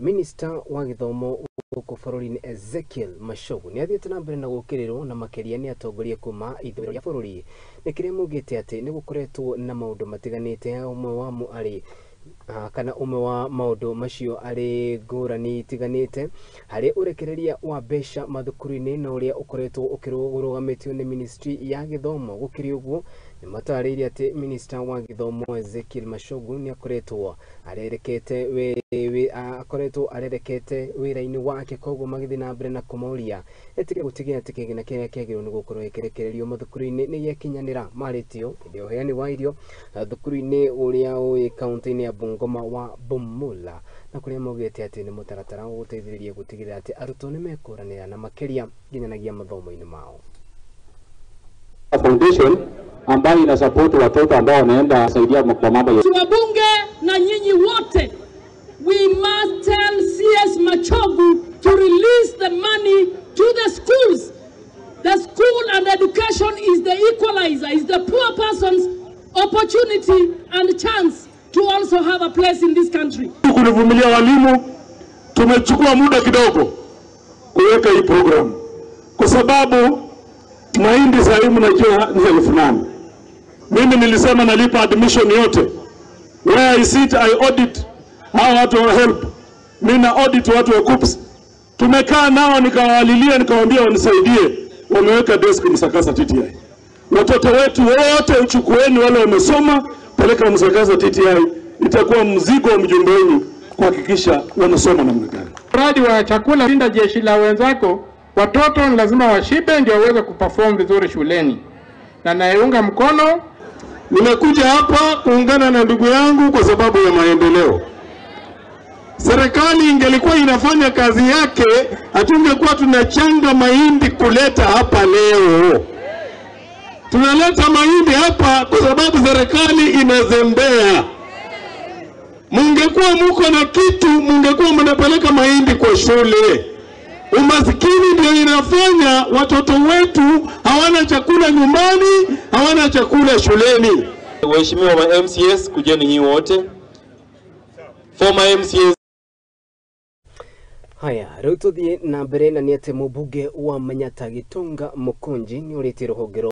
Minister wa githomo guku bururi Ezekiel Machogu ni athiete na mbere na gukirirwo na makeria ni atongoria kuma ithuiro ya bururi ni kiria mugite ati ni gukoretwo na maundu matiganite umwe wa mu ari kana umwe wa maundu macio ari ngurani itiganite hari urekereria wa mbesa mathukuru-ini na uria ukoretwo ukirugamitio ni ministry ya githomo. Gukirirwo ni matariria ati minister wa githomo Ezekiel Machogu ni akoretwo arerekete wira-ini wake, koguo magithi na mbere na kumuria etike gutigia ati kigina kiria kiagirwo ni gukorwo ekerekererio mathukuru-ini ni yekinyanira maritio ndio heani wa irio thukuru-ini uria ui kaunti-ini ya Bungoma wa Bumula na kuria mugite ati ni mutaratara wa guteithiriria gutigirira ati arutwo ni mekuranira na makeria ginyanagia mathomo-ini mao. Foundation ambayo ina support watoto ambao wanaenda kusaidia kwa mambo ya wabunge na nyinyi wote, we must tell CS Machogu to release the money to the schools. The school and education is the equalizer, is the poor person's opportunity and chance to also have a place in this country. Kulivumilia walimu, tumechukua muda kidogo kuweka hii program kwa sababu mahindi sasa mnajua ni 8,000. Mimi nilisema nalipa admission yote. Where I sit I audit how watu wa help. Mimi na audit watu wa KUPS. Tumekaa nao nikawalilia nikawaambia wanisaidie. Wameweka desk Msakasa TTI. Watoto wetu wote uchukueni wale wamesoma peleka Msakasa TTI. Itakuwa mzigo wa mjumbe wenu kuhakikisha wanasoma namna gani. Mradi wa chakula linda jeshi la wenzako, watoto ni lazima washibe ndio waweze kuperform vizuri shuleni. Na naunga mkono. Nimekuja hapa kuungana na ndugu yangu kwa sababu ya maendeleo. Serikali ingelikuwa inafanya kazi yake, hatungekuwa tunachanga mahindi kuleta hapa leo. Tunaleta mahindi hapa kwa sababu serikali inazembea. Mungekuwa muko na kitu, mungekuwa mnapeleka mahindi kwa shule. Umasikini ndio inafanya watoto wetu hawana chakula nyumbani, hawana chakula shuleni. Waheshimiwa wa MCS, kujeni nyinyi wote. Former MCS. Haya, rĩu tuthie na mbere na ni ati mubunge wa Manyata Gitonga Mukunji ni urite ruhongero